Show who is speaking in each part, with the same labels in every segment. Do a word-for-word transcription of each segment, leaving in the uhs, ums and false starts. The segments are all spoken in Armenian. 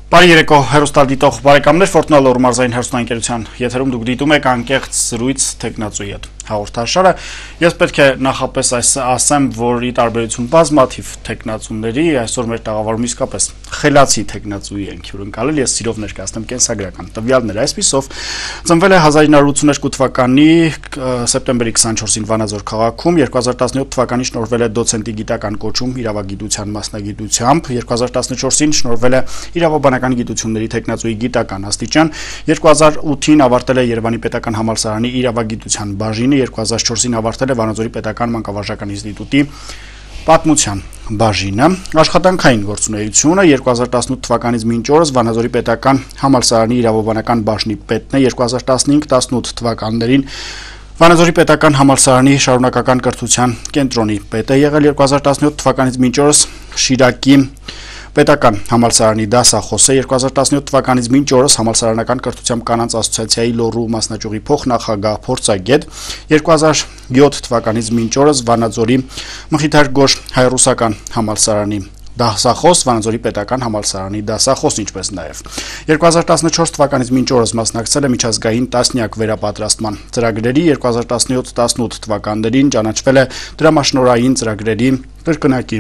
Speaker 1: Բարի երեկո հեռուստադիտող բարեկամներ, Ֆորտնալոր մարզային հեռուստաընկերության եթերում դուք դիտում եք անկեղծ զրույց թեկնածուի հետ հաղորդաշարը։ Ես պետք է նախապես ասեմ, որ ի տարբերություն բազմաթիվ թեկնածուների, այսօր մեր տաղավարում իսկապես խելացի թեկնածուի ենք հյուրընկալել, ես սիրով ներկայացնեմ կենսագրական տվյալները, այսպիսով ծնվել է հազար ինը հարյուր ութսուներկու թվականի սեպտեմբերի քսանչորսին Վանաձոր քաղաքում, երկու հազար տասնյոթ թվականին շնորհվել է դոցենտի գիտական կոչում իրավագիտության մասնագիտությամբ, երկու հազար տասնչորսին շնորհվել է իրավաբանական գիտությունների թեկնածուի գիտական աստիճան, երկու հազար ութին ավարտել է Երևանի պետական համալսարանի իրավագիտության բաժինը, երկու հազար չորսին ավարտել է Վանաձորի պետական մանկավարժական ինստիտուտի պատմության բաժինը, աշխատանքային գործունեությունը, երկու հազար տասնութ թվականից մինչ օրս Վանաձորի պետական համալսարանի իրավաբանական բաժնի պետն է, երկու հազար տասնհինգ տասնութ թվականներին Վանաձորի պետական համալսարանի շարունակական կրթության կենտրոնի պետ է եղել, երկու հազար տասնյոթ թվականից մինչ օրս Շիրակի պետական համալսարանի դասախոս է, երկու հազար տասնյոթ թվականից մինչ օրս համալսարանական կրթությամբ կանանց ասոցիացիայի լոռու մասնաճյուղի փոխնախագահ փորձագետ, երկու հազար յոթ թվականից մինչ օրս Վանաձորի Մխիթար Գոշ հայ-ռուսական համալսարանի դասախոս, Վանաձորի պետական համալսարանի դասախոս, ինչպես նաև երկու հազար տասնչորս թվականից մինչ օրս մասնակցել է միջազգային տասնյակ վերապատրաստման ծրագրերի, երկու հազար տասնյոթ տասնութ թվականներին ճանաչվել է դրամաշնորհային ծրագրերի կրկնակի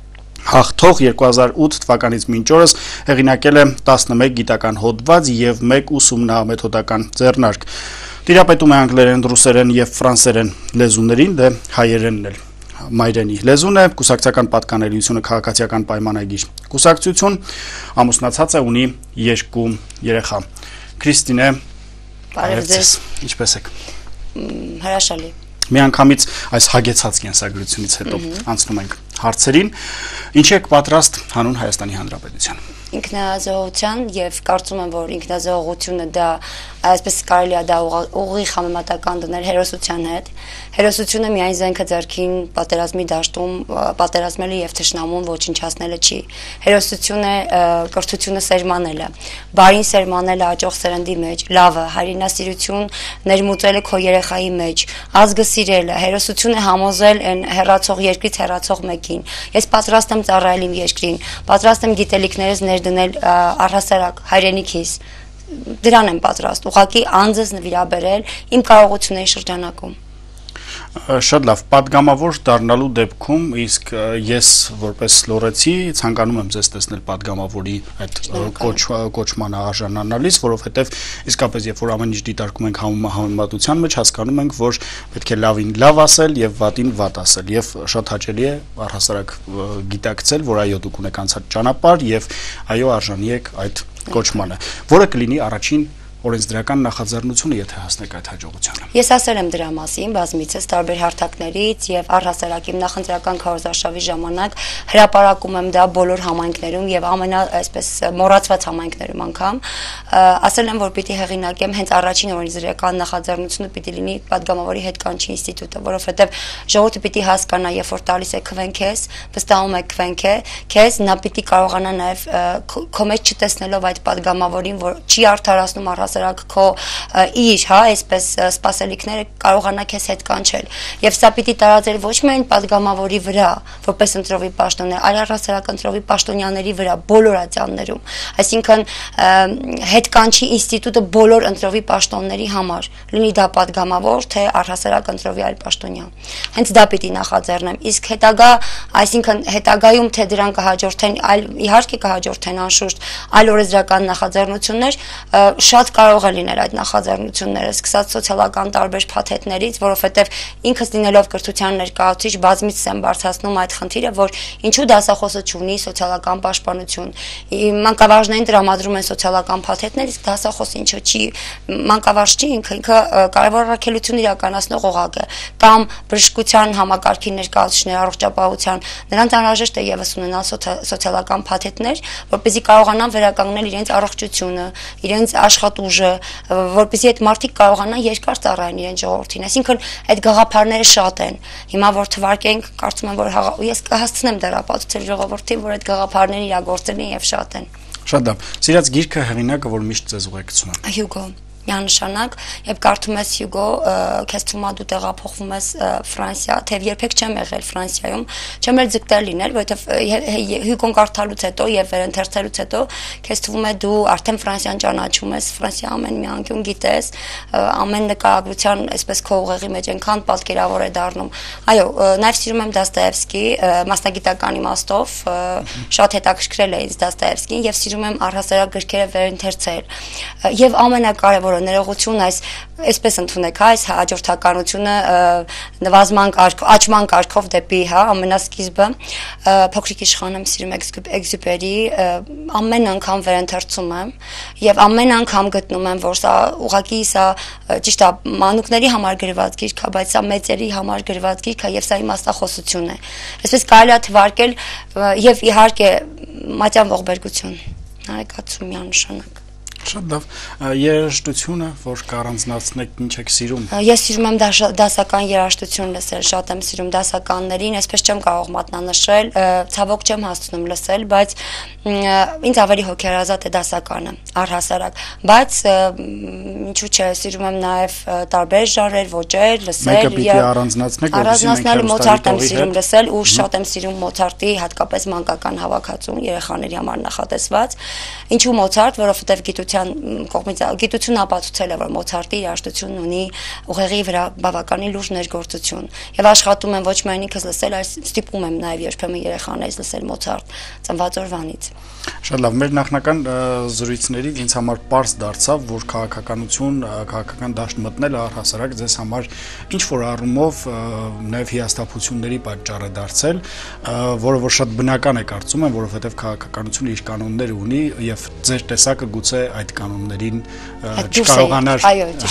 Speaker 1: հաղթող, երկու հազար ութ թվականից մինչ օրս հեղինակել է տասնմեկ գիտական հոդված և մեկ ուսումնամեթոդական ձեռնարկ, տիրապետում է անգլերեն, ռուսերեն և ֆրանսերեն լեզուներին, դե հայերենն էլ մայրենի լեզուն է, կուսակցական պատկանելիությունը քաղաքացիական պայմանագիր կուսակցություն, ամուսնացած է, ունի երկու երեխա։ Քրիստինե,
Speaker 2: բարև ձեզ,
Speaker 1: ինչպես եք։
Speaker 2: Հրաշալի։
Speaker 1: Միանգամից այս հագեցած կենսագրությունից հետո անցնում ենք հարցերին, ինչ եք պատրաստ հանուն Հայաստանի Հանրապետության։
Speaker 2: Ինքնազոհության և կարծում եմ, որ ինքնազոհությունը դա այսպես կարելի է դա ուղիղ համեմատական դնել հերոսության հետ։ Հերոսությունը միայն զենքը ձեռքին պատերազմի դաշտում պատերազմելը և թշնամուն ոչնչացնելը չի։ Հերոսությունը կրթությունը սերմանելը, բարին սերմանելը աճող սերնդի մեջ, լավը, հայրենասիրություն ներմուծելը քո երեխայի մեջ, ազգը սիրելը, հերոսությունը համոզել այն հեռացող երկրից հեռացող մեկին։ Ես պատրաստ եմ ծառայել իմ երկրին, պատրաստ եմ գիտելիքներս ներդնել առհասարակ հայրենիքիս, դրան եմ պատրաստ, ուղղակի անձս նվիրաբերել իմ կարողությունների շրջանակում։
Speaker 1: Շատ լավ, պատգամավոր դառնալու դեպքում իսկ ես որպես լոռեցի ցանկանում եմ ձեզ տեսնել պատգամավորի այդ կոչման արժանանալիս, որովհետև իսկապես երբ որ ամեն ինչ դիտարկում ենք համեմատության մեջ, հասկանում ենք, որ պետք է լավին լավ ասել և վատին վատ ասել, և շատ հաճելի է առհասարակ գիտակցել, որ այո դուք ունեք անցած ճանապարհ և այո արժանի եք այդ կոչմանը, որը կլինի առաջին օրենսդրական նախաձեռնությունը, եթե հասնեք այդ հաջողությանը։
Speaker 2: Ես ասել եմ դրա մասին բազմիցս տարբեր հարթակներից և առհասարակ իմ նախընտրական քարոզարշավի ժամանակ հրապարակում եմ դա բոլոր համայնքներում և ամենա այսպես մոռացված համայնքներում անգամ, ասել եմ, որ պիտի հեղինակեմ հենց առաջին օրենսդրական նախաձեռնությունը պիտի լինի պատգամավորի հետ կանչի ինստիտուտը, որովհետև ժողովուրդը պիտի հասկանա, երբ որ տալիս է քվեն քեզ, վստահում է քվեն քեզ, նա պիտի կարողանա նաև քո մեջ չտեսնելով այդ պատգամավորին, որ չի արդարացնում առհասարակ քո իր, հա, այսպես սպասելիքները կարողանա քեզ հետ կանչել։ Եվ սա պիտի տարածել ոչ միայն պատգամավորի վրա, որպես ընտրովի պաշտոնյա, այլ առհասարակ ընտրովի պաշտոնյաների վրա, բոլոր ատյաններում։ Այսինքն հետ կանչի ինստիտուտը բոլոր ընտրովի պաշտոնների համար, լինի դա պատգամավոր, թե առհասարակ ընտրովի այլ պաշտոնյա։ Հենց դա պիտի նախաձեռնեմ։ Իսկ հետագա, այսինքն հետագայում թե դրան կհաջորդեն, այլ իհարկե կհաջորդեն անշուշտ այլ օրենսդրական նախաձեռնություններ, շատ կարող է լինել այդ նախաձեռնությունները, սկսած սոցիալական տարբեր փաթեթներից, որովհետև ինքս լինելով կրթության ներկայացուցիչ բազմիցս եմ բարձրացնում այդ խնդիրը, որ ինչու դասախոսը չունի սոցիալական պաշտպանություն։ Մանկավարժներին տրամադրում են սոցիալական փաթեթներ, իսկ դասախոսը ինչը չի, մանկավարժ չի, ինքը ինքը կարևոր առաքելություն իրականացնող օղակ է, կամ բժշկության համակարգի ներկայացուցիչներ, առողջապահության, նրանց անհրաժեշտ է ևս ունենալ սոցիալական փաթեթներ, որպեսզի կարողանան վերականգնել իրենց առողջությունը, իրենց աշխատուժը, որպեսզի այդ մարդիկ կարողանան երկար ծառայեն իրենց ժողովրդին։ Այսինքն այդ գաղափարները շատ են։ Հիմա որ թվարկենք, կարծում եմ, որ ես կհասցնեմ դերապատուցել ժողովրդին, որ այդ գաղափարները իրագործել են եւ շատ են։
Speaker 1: Շատ լավ։ Սիրած գիրքը հեղինակը, որ միշտ ձեզ ուղեկցում է։
Speaker 2: Հյուգո։ միանշանակ, երբ կարդում ես Հյուգո, քեզ թվում է դու տեղափոխվում ես Ֆրանսիա, թեև երբեք չեմ եղել Ֆրանսիայում, չեմ էլ ձգտել լինել, որովհետև Հյուգոն կարդալուց հետո եւ վերընթերցելուց հետո քեզ թվում է դու արդեն Ֆրանսիան ճանաչում ես, Ֆրանսիա ամեն մի անկյուն գիտես, ամեն նկարագրության, այսպես քո ուղեղի մեջ այնքան պատկերավոր է դառնում։ Այո, նաեւ սիրում եմ Դոստոևսկի, մասնագիտական իմաստով, շատ հետաքրքրել է ինձ Դոստոևսկին եւ սիրում եմ առհասարակ գրքերը վերընթերցել։ Եվ ամենակարևորը ներողություն այս այսպես ընդունեք, հա, այս հաջորդականությունը նվազման կարգ, աճման կարգով դեպի, հա, ամենասկիզբը փոքրիկ իշխան եմ սիրում Էքզյուպերի, ամեն անգամ վերընթերցում եմ եւ ամեն անգամ գտնում եմ, որ սա ուղղակի սա ճիշտ է մանուկների համար գրված գիրք է, բայց սա մեծերի համար գրված գիրք է եւ սա իմաստախոսություն է։ Այսպես կարելի է թվարկել եւ իհարկե Մատյան ողբերգություն, հայկացու միանշանակ։
Speaker 1: Շատ լավ, երաժշտությունը, որ կառանձնացնեք, ինչ եք սիրում։
Speaker 2: Ես սիրում եմ դասական երաժշտություն լսել, շատ եմ սիրում դասականներին, այսպես չեմ կարող մատնանշել, ցավոք չեմ հասցնում լսել, բայց ինձ ավելի հոգեհարազատ է դասականը, առհասարակ, բայց ինչու՞ չէ, սիրում եմ նաև տարբեր ժանրեր, ոճեր լսել։
Speaker 1: Մեկը պիտի առանձնացնեք,
Speaker 2: առանձնացնել Մոցարտը եմ սիրում լսել ու շատ եմ սիրում Մոցարտի, հատկապես մանկական հավաքածուն, երեխաների համար նախատեսված։ Ինչու Մոցարտ, որովհետև գիտության կողմից գիտությունը ապացուցել է, որ Մոցարտի երաժշտությունն ունի ուղեղի վրա բավականին լուրջ ներգործություն։ Եվ աշխատում եմ ոչ միայն ինքս լսել, այլ ստիպում եմ նաև երբեմն երեխաներից լսել Մոցարտ ծնված օրվանից։
Speaker 1: Շատ լավ, մեր նախնական զրույցների ինձ համար պարզ դարձավ, որ քաղաքականություն, քաղաքական դաշտ մտնելը առհասարակ ձեզ համար ինչ որ առումով նաև հիասթափությունների պատճառ է դարձել, որը որ շատ բնական է կարծում եմ, որովհետև քաղաքականությունը իր կանոններ ունի եւ ձեր տեսակը գուցե այդ կանոններին չկարողանար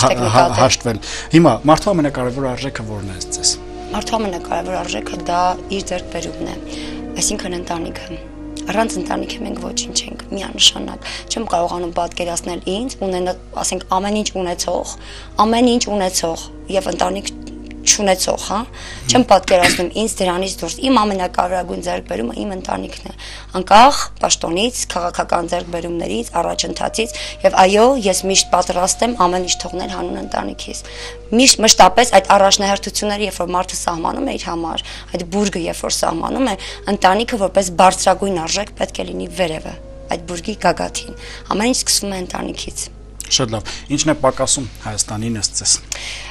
Speaker 1: հաշտվել։ Հիմա մարդու ամենակարևոր արժեքը որն է ձեզ։
Speaker 2: Մարդու ամենակարևոր արժեքը դա իր ձեռքբերումն է, այսինքն ընտանիքը։ Առանց ընտանիքի մենք ոչինչ ենք, միանշանակ։ Չեմ կարողանում պատկերացնել ինձ, ունենալ, ասենք, ամեն ինչ ունեցող, ամեն ինչ ունեցող եւ ընտանիք չունեցող, հա։ Չեմ պատկերացնում ինձ դրանից դուրս։ Իմ ամենակարևորագույն ձեռքբերումը իմ ընտանիքն է։ Անկախ պաշտոնից, քաղաքական ձեռքբերումներից, առաջընթացից եւ այո, ես միշտ պատրաստ եմ ամեն ինչ թողնել հանուն ընտանիքիս։ Միշտ մշտապես այդ առաջնահերթությունները, երբ որ մարդը սահմանում է իր համար, այդ բուրգը երբ որ սահմանում է, ընտանիքը որպես բարձրագույն արժեք պետք է լինի վերևը, այդ բուրգի գագաթին։ Ամեն ինչ սկսվում է ընտանիքից։
Speaker 1: Շատ լավ։ Ինչն է պակասում Հայաստանին ըստ ձեզ։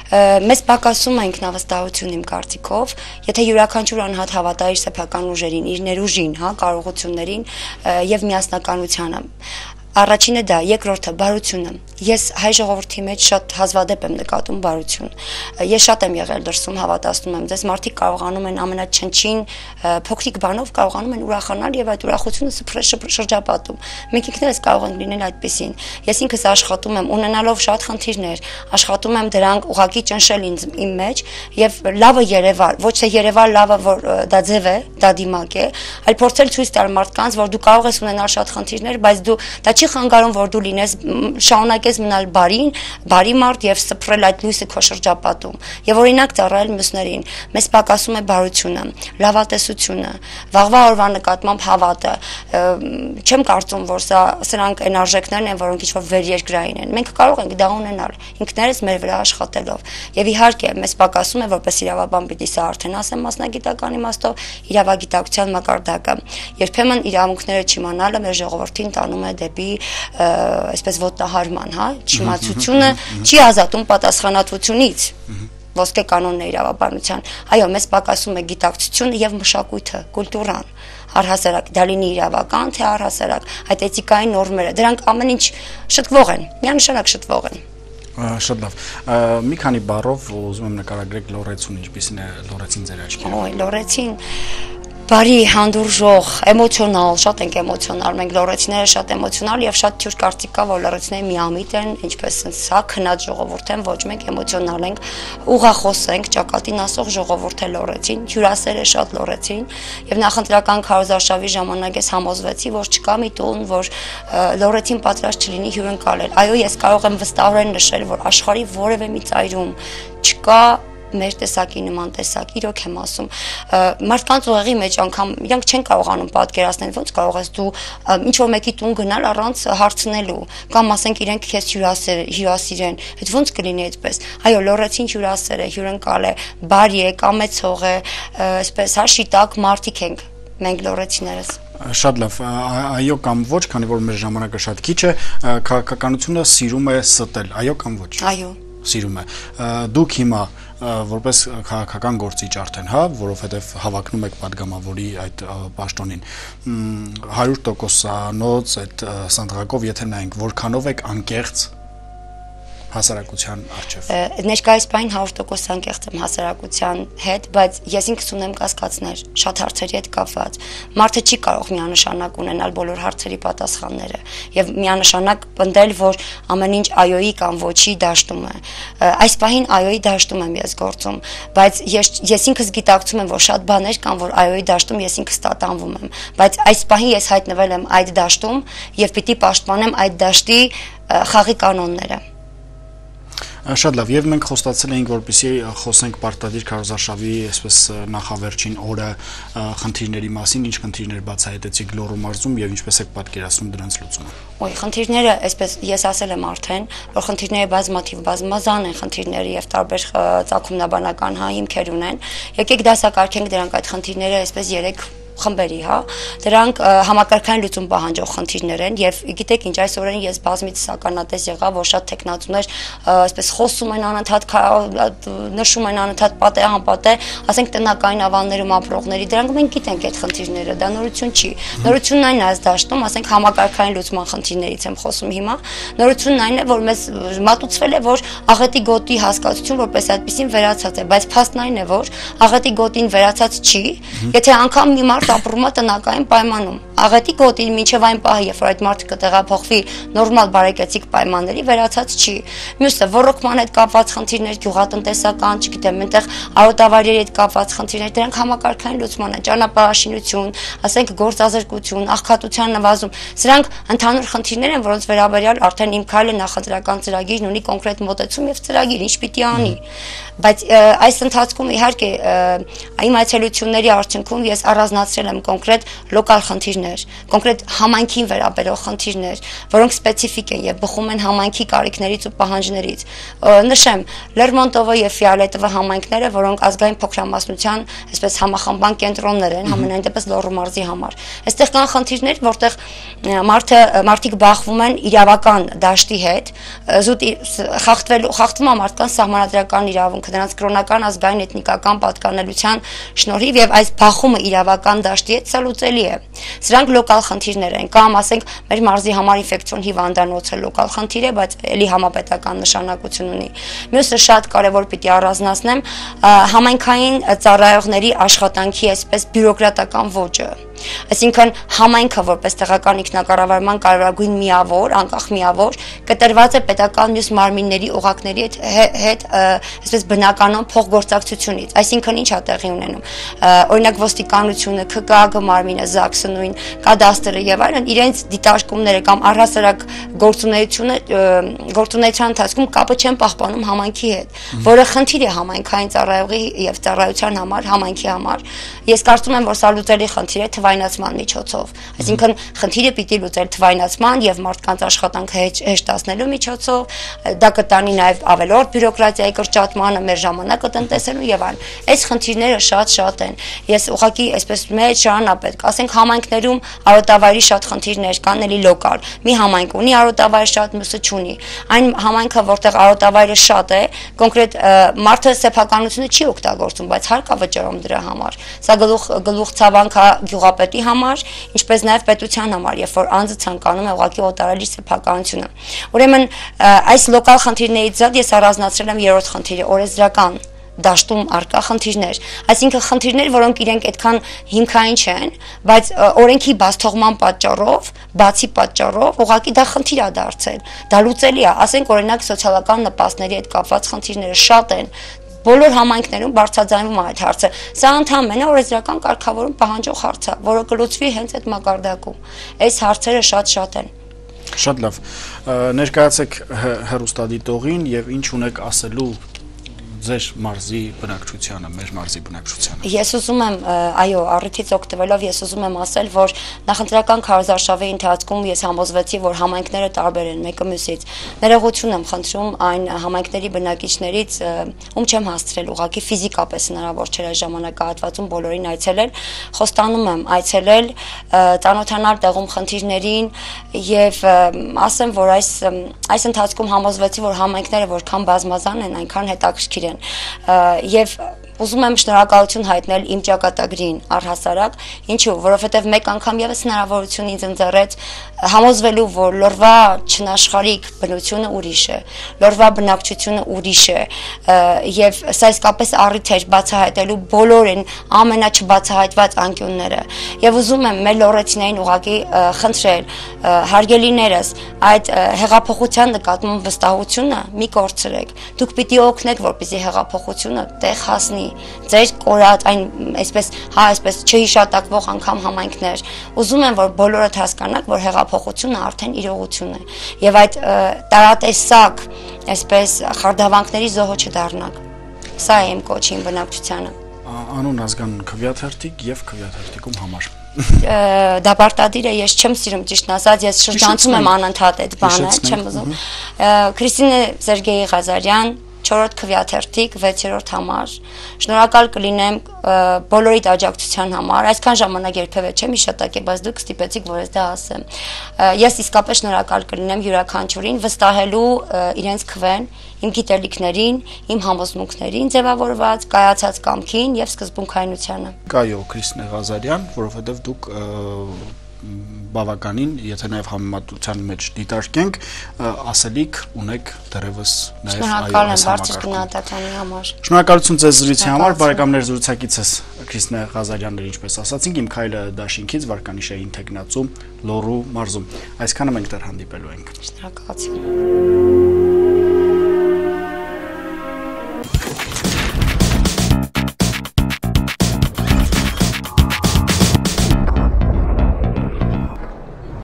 Speaker 2: Մեզ պակասում է ինքնավստահություն իմ կարծիքով, եթե յուրաքանչյուր անհատ հավատա իր սեփական ուժերին, իր ներուժին, հա, կարողություններին եւ միասնականությանը։ Առաջինը դա, երկրորդը բարությունը։ Ես հայ ժողովրդի մեջ շատ հազվադեպ եմ նկատում բարություն։ Ես շատ եմ եղել դրսում, հավատացնում եմ ձեզ, մարդիկ կարողանում են ամենաչնչին փոքրիկ բանով կարողանում են ուրախանալ եւ այդ ուրախությունը սփռել շրջապատում։ Մենք ինքներս կարող ենք լինել այդպեսին։ Ես ինքս աշխատում եմ ունենալով շատ խնդիրներ, աշխատում եմ դրանք ուղղակի ճնշել ինձ իմ մեջ եւ լավը Երևան, ոչ թե Երևան լավը, որ դա ձև է, դա դիմակ է, այլ փորձել ցույց տալ մարդկանց, որ դու կարող ես ունենալ շատ խնդիրներ, բայց դու դա չի խանգարում, որ դու լինես շարունակես մնալ բարին, բարի մարդ եւ սփռել այդ լույսը քո շրջապատում եւ օրինակ ծառայել մյուսներին։ Մեզ պակասում է բարությունը, լավատեսությունը, վաղվա օրվա նկատմամբ հավատը։ Չեմ կարծում, որ սա սրանք այն արժեքներն են, որոնք ինչ-որ վերերկրային են։ Մենք կարող ենք դա ունենալ ինքներս մեր վրա աշխատելով։ Եվ իհարկե, մեզ պակասում է, որպես իրավաբան պիտի սա արդեն ասեմ մասնագիտական իմաստով, իրավագիտակցության մակարդակը։ Երբեմն իրավունքները չիմանալը մեր ժողովրդին տանում է դեպի այսպես ոտնահարման, հա, չիմացությունը չի ազատում պատասխանատվությունից, ոսկե կանոնն է իրավաբանության։ Այո, մեզ պակասում է գիտակցությունը եւ մշակույթը, կուլտուրան, առհասարակ, դա լինի իրավական, թե առհասարակ, այդ էթիկայի նորմերը, դրանք ամեն ինչ շտկվող են, միանշանակ շտկվող են։
Speaker 1: Շատ լավ։ Մի քանի բառով ուզում եմ նկարագրեք լոռեցուն, ինչպիսին է լոռեցին ձեր աչքերում։
Speaker 2: Ոյ, լոռեցին բարի, հանդուրժող, էմոցիոնալ, շատ ենք էմոցիոնալ, մենք լոռեցիները շատ էմոցիոնալ եւ շատ թյուր կարծիք կա, որ լոռեցիները միամիտ են, ինչպես սա քնած ժողովուրդ են, ոչ մենք էմոցիոնալ ենք, ուղախոս ենք, ճակատին ասող ժողովուրդ է լոռեցին, հյուրասեր է շատ լոռեցին եւ նախընտրական քարոզարշավի ժամանակ ես համոզվեցի, որ չկա մի տուն, որ լոռեցին պատրաստ չլինի հյուրընկալել։ Այո, ես կարող եմ վստահորեն նշել, որ աշխարհի որևէ մի ծայրում չկա մեր տեսակի նման տեսակ, իրոք եմ ասում, մարդկանց ուղեղի մեջ անգամ իրանք չեն կարողանում պատկերացնել, ոնց կարող ես դու ինչ-որ մեկի տուն գնալ առանց հարցնելու, կամ ասենք իրենք քեզ հյուրասիրեն, այդ ոնց կլինի այդպես։ Այո, լոռեցին հյուրասեր է, հյուրընկալ է, բարի է, կամեցող է, այսպես հա շիտակ մարդիկ ենք մենք լոռեցիներս։
Speaker 1: Շատ լավ, այո կամ ոչ, քանի որ մեր ժամանակը շատ քիչ է, քաղաքականությունը սիրում է ստել, այո կամ ոչ։
Speaker 2: Այո։ Սիրում
Speaker 1: է։ Դուք հիմա որպես քաղաքական գործիչ արդեն, հա, որովհետև հավակնում եք падգամավորի այդ պաշտոնին, հարյուր տոկոսանոց այդ սանդղակով եթե նայենք, որքանով եք անկեղծ հասարակության առջև։
Speaker 2: Ներկայիս բային հարյուր տոկոս անկեղծ եմ հասարակության հետ, բայց ես ինքս ունեմ կասկածներ շատ հարցերի հետ կապված։ Մարդը չի կարող միանշանակ ունենալ բոլոր հարցերի պատասխանները եւ միանշանակ պնդել, որ ամեն ինչ այոյի կամ ոչի դաշտում է։ Այս բային այոյի դաշտում եմ ես գործում, բայց ես ես ինքս գիտակցում եմ, որ շատ բաներ կան, որ այոյի դաշտում ես ինքս տատանվում եմ, բայց այս բային ես հայտնվել եմ այդ դաշտում եւ պիտի պաշտպանեմ այդ դաշտի խաղի կանոնները։
Speaker 1: Շատ լավ, եւ մենք խոստացել էինք, որպեսզի խոսենք պարտադիր քարոզարշավի այսպես նախավերջին օրը խնդիրների մասին, ինչ խնդիրներ բացահայտեցիք Լոռու մարզում եւ ինչպես եք պատկերացնում դրանց լուծումը։
Speaker 2: Ոյ, խնդիրները, այսպես ես ասել եմ արդեն, որ խնդիրները բազմաթիվ, բազմազան են խնդիրները եւ տարբեր ծագումնաբանական հա հիմքեր ունեն։ Եկեք դասակարգենք դրանք այդ խնդիրները այսպես երեք խմբերի, հա, դրանք համակարգային լուծում պահանջող խնդիրներ են եւ գիտեք ինչ այս օրերին ես բազմից ականատես եղա, որ շատ տեխնատուներ այսպես խոսում են անընդհատ նշում են անընդհատ պատե անպատե, ասենք տնական ավաններում ապրողների, դրանք մենք գիտենք այդ խնդիրները, դա նորություն չի։ Նորությունն այն է այս դաշտում, ասենք համակարգային լուծման խնդիրներից եմ խոսում հիմա, նորությունն այն է, որ մեզ մատուցվել է, որ աղետի գոտի հասկացություն որպես այդպեսին վերացած է, բայց փաստն այն է, որ աղետի գոտին վերացած չի, եթե անգամ մի մարդ ապրում է տնական պայմանում։ Աղետի գոտին մինչև այն պահը, երբ որ այդ մարդը կտեղափոխվի նորմալ բարեկեցիկ պայմանների, վերացած չի։ Մյուսը ռոռոկման հետ կապված խնդիրներ, գյուղատնտեսական, չգիտեմ, այնտեղ արոտավայրերի հետ կապված խնդիրներ, դրանք համակարգային լուծման են, ճանապարհաշինություն, ասենք գործազրկություն, աղքատության նվազում։ Սրանք ընդհանուր խնդիրներ են, որոնց վերաբերյալ արդեն իմ քայլը նախընտրական ծրագիրն ունի կոնկրետ մոտեցում եւ ծրագիր, ինչ պիտի անի։ Բայց այս ընթացքում իհարկե իմ այցելությունների արդյունքում ես առանձնացրել եմ կոնկրետ լոկալ խնդիրներ, կոնկրետ համայնքին վերաբերող խնդիրներ, որոնք սպეციფիկ են եւ բխում են համայնքի կարիքներից ու պահանջներից։ Նշեմ, Լերմոնտովը եւ Ֆիալետովը համայնքները, որոնք ազգային փոքրամասնության, այսպես համախմբան կենտրոններ են, համենայն դեպս Լոռու մարզի համար։ Այստեղ կան խնդիրներ, որտեղ մարդը մարդիկ բախվում են իրավական դաշտի հետ, զուտ խախտվելու խախտվում է մարդկանց սահմանադրական իրավունքը, նրանց կրոնական, ազգային, էթնիկական պատկանելության շնորհիվ եւ այս բախումը իրավական դաշտի հետ սա լուծելի է։ Սրանք լոկալ խնդիրներ են, կամ ասենք մեր մարզի համար ինֆեկցիոն հիվանդանոցը լոկալ խնդիր է, բայց էլի համապետական նշանակություն ունի։ Մյուսը շատ կարևոր պիտի առանձնացնեմ համայնքային ծառայողների աշխատանքի այսպես բյուրոկրատական ոճը։ Այսինքն համայնքը որպես տեղական ինքնակառավարման կարևորագույն միավոր, անկախ միավոր, կտրված է պետական մյուս մարմինների օղակների հետ այսպես բնականon փոխգործակցությունից, այսինքն ինչ է տեղի ունենում։ Օրինակ ոստիկանությունը, K K A G մարմինը, ԶԱԳՍ-ը նույն, կադաստրը եւ այլն իրենց դիտարկումները կամ առհասարակ գործունեությունը գործունեության ընթացքում կապը չեն պահպանում համայնքի հետ, որը խնդիր է համայնքային ծառայողի եւ ծառայության համար, համայնքի համար։ Ես կարծում եմ, որ սա լուծելի խնդիր է թվայնացման միջոցով։ Այսինքն խնդիրը պիտի լուծել թվայնացման եւ մարդկանց աշխատանքը հեշտացնելու միջոցով, դա կտանի նաեւ ավելորդ բյուրոկրատիայի կրճատմանը, մեր ժամանակը տնտեսելու եւ այլն։ Այս խնդիրները շատ-շատ են։ Ես ուղղակի այսպես մեծ շարունակապետք, ասենք համայնքներում արոտավայրի շատ խնդիրներ կան, էլի լոկալ։ Մի համայնք ունի արոտավայր շատ, մյուսը չունի։ Այն համայնքը, որտեղ արոտավայրը շատ է, կոնկրետ մարդը սեփականությունը չի օգտագործում, բայց հարկ է վճռում դրա համար։ Սա գլուխ գլուխ ցավանք է պետի համար, ինչպես նաև պետության համար, երբ որ անձը ցանկանում է ուղղակի օտարել իր սեփականությունը։ Ուրեմն այս լոկալ խնդիրներից զատ ես առանձնացրել եմ երրորդ խնդիրը՝ օրենսդրական դաշտում առկա խնդիրներ, այսինքն խնդիրներ, որոնք իրենք այդքան հիմքային չեն, բայց օրենքի բացթողման պատճառով, բացի պատճառով, ուղղակի դա խնդիր է դարձել։ Դա լուծելի է, ասենք օրինակ սոցիալական նպաստների հետ կապված խնդիրները շատ են։ Բոլոր համայնքներում բարձրաձայնվում է այդ հարցը։ Սա ընդհանրապես օրենսդրական կարգավորում պահանջող հարց է, որը կլուծվի հենց այդ մակարդակում։ Այս հարցերը շատ-շատ են։
Speaker 1: Շատ լավ։ Ներկայացեք հեռուստադիտողին եւ ինչ ունեք ասելու ձեր մարզի բնակչությանը, մեր մարզի բնակչությանը։
Speaker 2: Ես ուզում եմ, այո, առիթից օգտվելով ես ուզում եմ ասել, որ նախընտրական քարոզարշավի ընթացքում ես համոզվեցի, որ համայնքները տարբեր են մեկը մյուսից։ Ներողություն եմ խնդրում այն համայնքների բնակիչներից, ում չեմ հասցրել ուղղակի ֆիզիկապես հնարավոր չէր այս ժամանակահատվածում բոլորին այցելել, խոստանում եմ այցելել, ծանոթանալ տեղում խնդիրներին եւ ասեմ, որ այս այս ընթացքում համոզվեցի, որ համայնքները որքան բազմազան են, այնքան հետաքրքիր են եւ ուզում եմ շնորհակալություն հայտնել իմ ճակատագրին առհասարակ, ինչու, որովհետև մեկ անգամ եւս հնարավորություն ինձ ընձեռեց համոզվելու, որ Լոռվա չնաշխարհիկ բնությունը ուրիշ է, Լոռվա բնակչությունը ուրիշ է, եւ սա իսկապես առիթ էր բացահայտելու բոլորին ամենաչբացահայտված անկյունները։ Եվ ուզում եմ մեր լոռեցիներին ուղղակի խնդրել, հարգելիներս, այդ հեղափոխության նկատմամբ վստահությունը մի կորցրեք։ Դուք պիտի օգնեք, որպեսզի հեղափոխությունը տեղ հասնի ձեր կորած այն այսպես հա այսպես չհիշատակվող անգամ համայնքներ ուզում եմ որ բոլորդ հասկանաք որ հեղափոխությունը արդեն իրողություն է եւ այդ տարատեսակ այսպես խարդավանքների զոհը չդառնաք սա է իմ կոչին բնակչությանը
Speaker 1: անուն ազգանուն քվեաթերթիկ եւ քվեաթերթիկում համար
Speaker 2: դա պարտադիր է ես չեմ սիրում ճիշտ ասած ես շրջանցում եմ անընդհատ այդ բանը չեմ ուզում Քրիստինե Սերգեյ Ղազարյան չորրորդ քվեաթերթիկ վեցերորդ համար շնորհակալ կլինեմ բոլորիդ աջակցության համար այսքան ժամանակ երբևէ չեմ հիշատակել բայց դուք ստիպեցիք որ ես դա ասեմ ես իսկապես շնորհակալ կլինեմ յուրաքանչյուրին վստահելու իրենց քվեն իմ գիտելիքներին իմ համոզմունքներին ձևավորված կայացած կամքին եւ սկզբունքայնությանը
Speaker 1: Կայո Քրիստինե Ղազարյան որովհետեւ դուք բավականին, եթե նաև համեմատության մեջ դիտարկենք, ասելիք ունեք դեռևս նաև
Speaker 2: այո այս համակարգում։
Speaker 1: Շնորհակալություն ձեզ զրույցի համար, բարեկամներ զրուցակիցս Քրիստինե Ղազարյանն էր ինչպես ասացինք, իմ քայլը դաշինքից վարկանիշային տեխնացու Լոռու մարզում։ Այսքանը մենք դեռ հանդիպելու ենք։
Speaker 2: Շնորհակալություն։